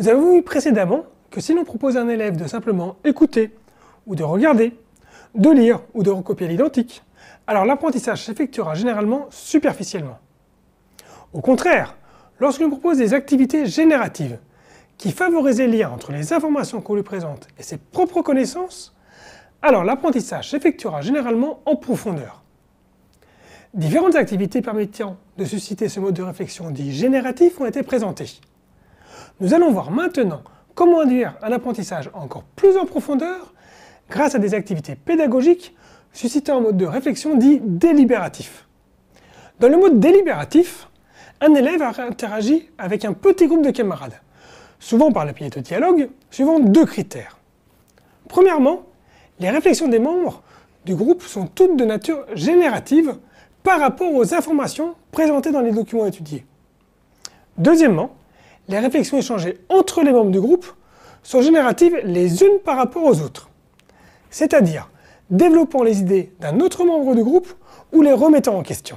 Nous avons vu précédemment que si l'on propose à un élève de simplement écouter, ou de regarder, de lire ou de recopier l'identique, alors l'apprentissage s'effectuera généralement superficiellement. Au contraire, lorsque l'on propose des activités génératives, qui favorisent les liens entre les informations qu'on lui présente et ses propres connaissances, alors l'apprentissage s'effectuera généralement en profondeur. Différentes activités permettant de susciter ce mode de réflexion dit génératif ont été présentées. Nous allons voir maintenant comment induire un apprentissage encore plus en profondeur grâce à des activités pédagogiques suscitant un mode de réflexion dit délibératif. Dans le mode délibératif, un élève interagit avec un petit groupe de camarades, souvent par le biais de dialogue, suivant deux critères. Premièrement, les réflexions des membres du groupe sont toutes de nature générative par rapport aux informations présentées dans les documents étudiés. Deuxièmement, les réflexions échangées entre les membres du groupe sont génératives les unes par rapport aux autres, c'est-à-dire développant les idées d'un autre membre du groupe ou les remettant en question.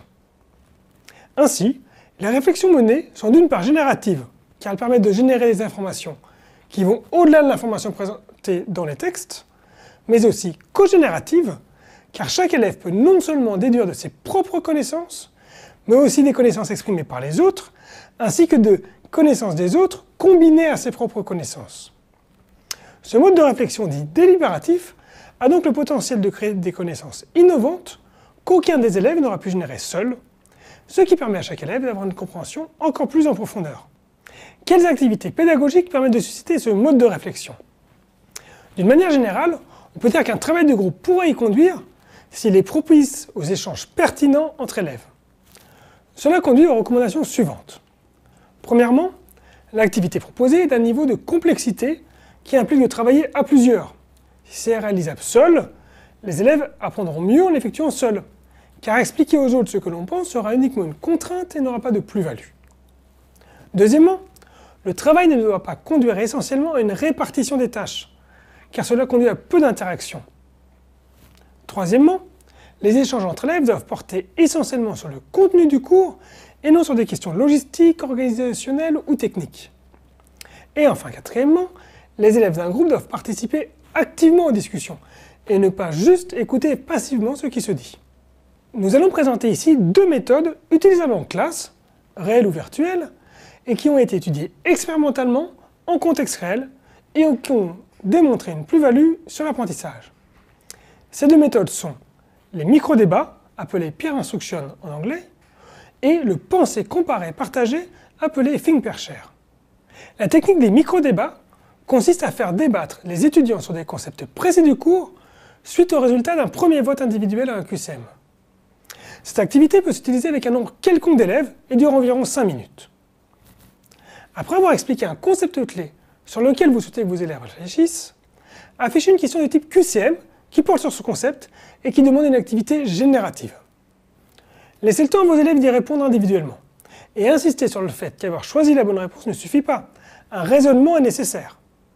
Ainsi, les réflexions menées sont d'une part génératives, car elles permettent de générer des informations qui vont au-delà de l'information présentée dans les textes, mais aussi cogénératives, car chaque élève peut non seulement déduire de ses propres connaissances, mais aussi des connaissances exprimées par les autres, ainsi que de connaissances des autres combinées à ses propres connaissances. Ce mode de réflexion dit délibératif a donc le potentiel de créer des connaissances innovantes qu'aucun des élèves n'aura pu générer seul, ce qui permet à chaque élève d'avoir une compréhension encore plus en profondeur. Quelles activités pédagogiques permettent de susciter ce mode de réflexion? D'une manière générale, on peut dire qu'un travail de groupe pourrait y conduire s'il est propice aux échanges pertinents entre élèves. Cela conduit aux recommandations suivantes. Premièrement, l'activité proposée est d'un niveau de complexité qui implique de travailler à plusieurs. Si c'est réalisable seul, les élèves apprendront mieux en l'effectuant seuls, car expliquer aux autres ce que l'on pense sera uniquement une contrainte et n'aura pas de plus-value. Deuxièmement, le travail ne doit pas conduire essentiellement à une répartition des tâches, car cela conduit à peu d'interactions. Troisièmement, les échanges entre élèves doivent porter essentiellement sur le contenu du cours et non sur des questions logistiques, organisationnelles ou techniques. Et enfin, quatrièmement, les élèves d'un groupe doivent participer activement aux discussions et ne pas juste écouter passivement ce qui se dit. Nous allons présenter ici deux méthodes utilisables en classe, réelles ou virtuelles, et qui ont été étudiées expérimentalement en contexte réel et qui ont démontré une plus-value sur l'apprentissage. Ces deux méthodes sont les micro-débats, appelés peer instruction en anglais, et le penser, comparer, partager, appelé think pair share. La technique des micro-débats consiste à faire débattre les étudiants sur des concepts précis du cours suite au résultat d'un premier vote individuel à un QCM. Cette activité peut s'utiliser avec un nombre quelconque d'élèves et dure environ 5 minutes. Après avoir expliqué un concept clé sur lequel vous souhaitez que vos élèves réfléchissent, affichez une question de type QCM qui porte sur ce concept et qui demande une activité générative. Laissez le temps à vos élèves d'y répondre individuellement et insistez sur le fait qu'avoir choisi la bonne réponse ne suffit pas. Un raisonnement est nécessaire.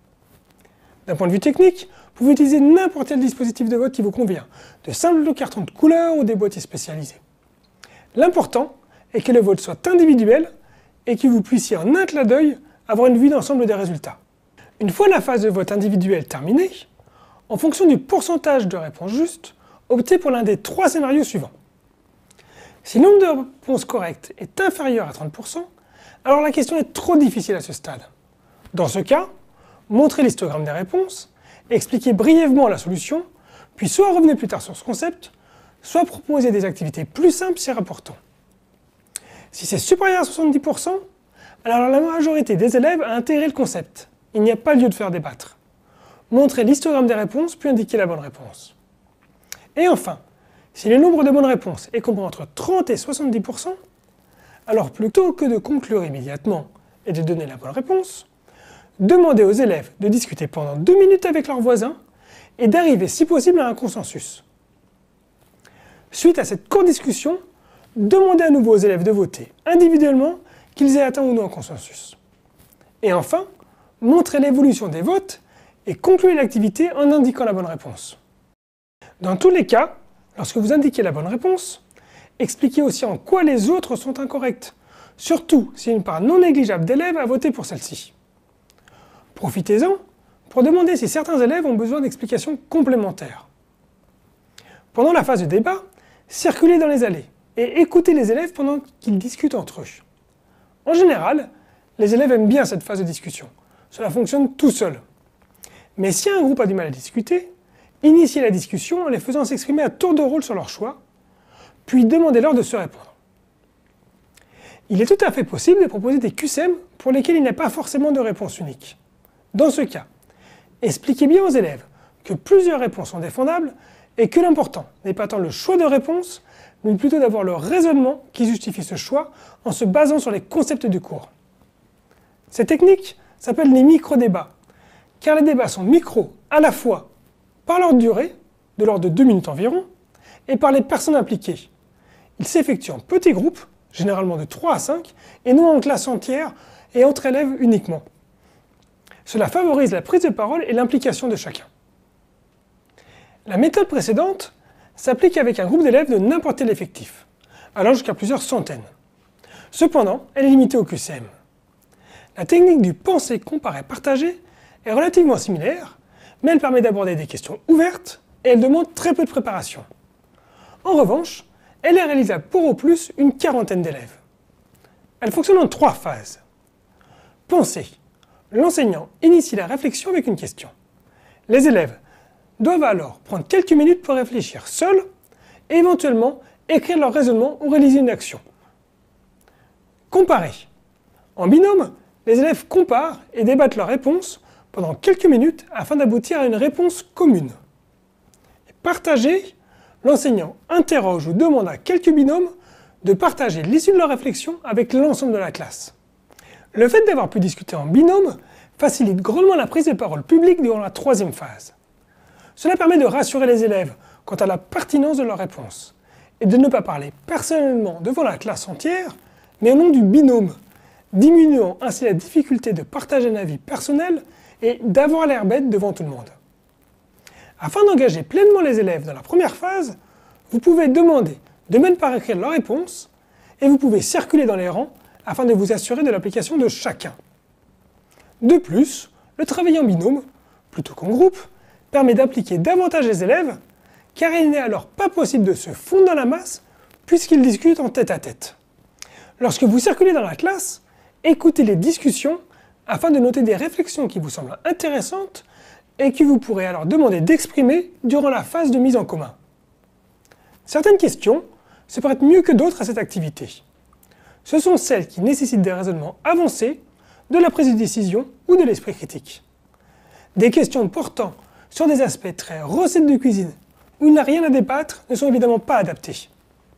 D'un point de vue technique, vous pouvez utiliser n'importe quel dispositif de vote qui vous convient, de simples cartons de couleur ou des boîtiers spécialisés. L'important est que le vote soit individuel et que vous puissiez en un clin d'œil avoir une vue d'ensemble des résultats. Une fois la phase de vote individuel terminée, en fonction du pourcentage de réponses justes, optez pour l'un des trois scénarios suivants. Si le nombre de réponses correctes est inférieur à 30%, alors la question est trop difficile à ce stade. Dans ce cas, montrez l'histogramme des réponses, expliquez brièvement la solution, puis soit revenez plus tard sur ce concept, soit proposez des activités plus simples s'y rapportant. Si c'est supérieur à 70%, alors la majorité des élèves a intégré le concept. Il n'y a pas lieu de faire débattre. Montrez l'histogramme des réponses, puis indiquez la bonne réponse. Et enfin, si le nombre de bonnes réponses est compris entre 30 et 70%, alors plutôt que de conclure immédiatement et de donner la bonne réponse, demandez aux élèves de discuter pendant 2 minutes avec leurs voisins et d'arriver si possible à un consensus. Suite à cette courte discussion, demandez à nouveau aux élèves de voter individuellement qu'ils aient atteint ou non un consensus. Et enfin, montrez l'évolution des votes et concluez l'activité en indiquant la bonne réponse. Dans tous les cas, lorsque vous indiquez la bonne réponse, expliquez aussi en quoi les autres sont incorrects, surtout si une part non négligeable d'élèves a voté pour celle-ci. Profitez-en pour demander si certains élèves ont besoin d'explications complémentaires. Pendant la phase de débat, circulez dans les allées et écoutez les élèves pendant qu'ils discutent entre eux. En général, les élèves aiment bien cette phase de discussion. Cela fonctionne tout seul. Mais si un groupe a du mal à discuter, initiez la discussion en les faisant s'exprimer à tour de rôle sur leur choix, puis demandez-leur de se répondre. Il est tout à fait possible de proposer des QCM pour lesquels il n'y a pas forcément de réponse unique. Dans ce cas, expliquez bien aux élèves que plusieurs réponses sont défendables et que l'important n'est pas tant le choix de réponse, mais plutôt d'avoir le raisonnement qui justifie ce choix en se basant sur les concepts du cours. Cette technique s'appelle les micro-débats, car les débats sont micros à la fois par leur durée, de l'ordre de 2 minutes environ, et par les personnes impliquées. Ils s'effectuent en petits groupes, généralement de 3 à 5, et non en classe entière et entre élèves uniquement. Cela favorise la prise de parole et l'implication de chacun. La méthode précédente s'applique avec un groupe d'élèves de n'importe quel effectif, allant jusqu'à plusieurs centaines. Cependant, elle est limitée au QCM. La technique du penser, comparer, partager est relativement similaire, mais elle permet d'aborder des questions ouvertes et elle demande très peu de préparation. En revanche, elle est réalisable pour au plus une quarantaine d'élèves. Elle fonctionne en 3 phases. Penser. L'enseignant initie la réflexion avec une question. Les élèves doivent alors prendre quelques minutes pour réfléchir seuls et éventuellement écrire leur raisonnement ou réaliser une action. Comparer. En binôme, les élèves comparent et débattent leurs réponses pendant quelques minutes afin d'aboutir à une réponse commune. Et partager. L'enseignant interroge ou demande à quelques binômes de partager l'issue de leur réflexion avec l'ensemble de la classe. Le fait d'avoir pu discuter en binôme facilite grandement la prise de parole publique durant la 3e phase. Cela permet de rassurer les élèves quant à la pertinence de leurs réponses et de ne pas parler personnellement devant la classe entière, mais au nom du binôme, diminuant ainsi la difficulté de partager un avis personnel et d'avoir l'air bête devant tout le monde. Afin d'engager pleinement les élèves dans la première phase, vous pouvez demander de même par écrire leurs réponses et vous pouvez circuler dans les rangs afin de vous assurer de l'application de chacun. De plus, le travail en binôme, plutôt qu'en groupe, permet d'impliquer davantage les élèves car il n'est alors pas possible de se fondre dans la masse puisqu'ils discutent en tête-à-tête. Lorsque vous circulez dans la classe, écoutez les discussions afin de noter des réflexions qui vous semblent intéressantes et que vous pourrez alors demander d'exprimer durant la phase de mise en commun. Certaines questions se prêtent mieux que d'autres à cette activité. Ce sont celles qui nécessitent des raisonnements avancés, de la prise de décision ou de l'esprit critique. Des questions portant sur des aspects très recettes de cuisine où il n'y a rien à débattre ne sont évidemment pas adaptées.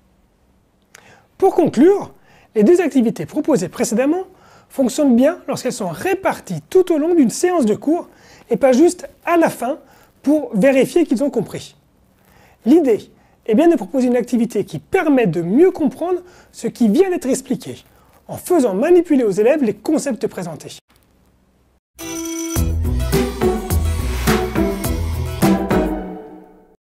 Pour conclure, les 2 activités proposées précédemment fonctionnent bien lorsqu'elles sont réparties tout au long d'une séance de cours et pas juste à la fin pour vérifier qu'ils ont compris. L'idée est bien de proposer une activité qui permet de mieux comprendre ce qui vient d'être expliqué, en faisant manipuler aux élèves les concepts présentés.